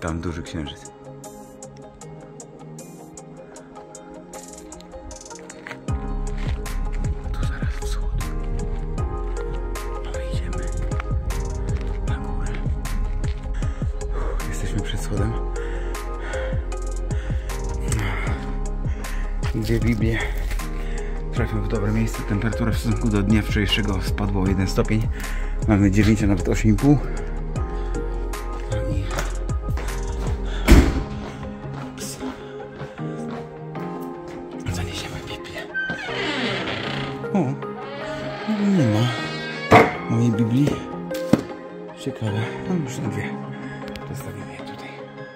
Tam duży księżyc. Tu zaraz wschód. Ale idziemy na górę. Jesteśmy przed schodem. Dwie Biblie trafią w dobre miejsce. Temperatura w stosunku do dnia wczorajszego spadła o 1 stopień. Mamy 9, a nawet 8,5. Zaniesiemy Biblię. O, nie ma mojej Biblii. Ciekawe. No już na dwie. Zostawimy je tutaj.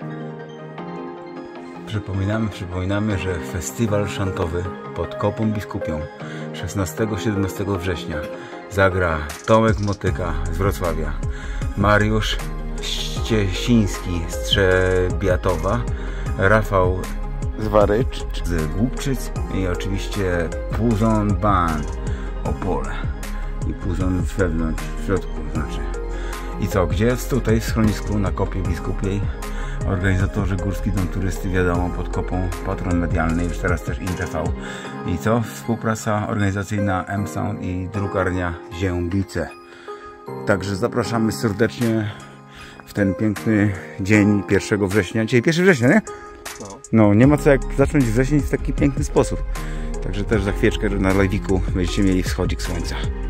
Przypominamy, że festiwal szantowy pod Kopą Biskupią 16-17 września zagra Tomek Motyka z Wrocławia, Mariusz Ściesiński z Trzebiatowa, Rafał Zwarycz z Głubczyc i oczywiście Puzon Band Opole. I Puzon wewnątrz, w środku znaczy. I co, gdzie jest tutaj w schronisku na Kopie Biskupiej? Organizatorzy Górski Dom Turysty, wiadomo, pod Kopą, patron medialny, już teraz też InTV. I co? Współpraca organizacyjna M-Sound i drukarnia Ziębice. Także zapraszamy serdecznie w ten piękny dzień 1 września. Dzisiaj 1 września, nie? No, nie ma co jak zacząć wrzesień w taki piękny sposób. Także też za chwileczkę na live'iku będziecie mieli wschodzik słońca.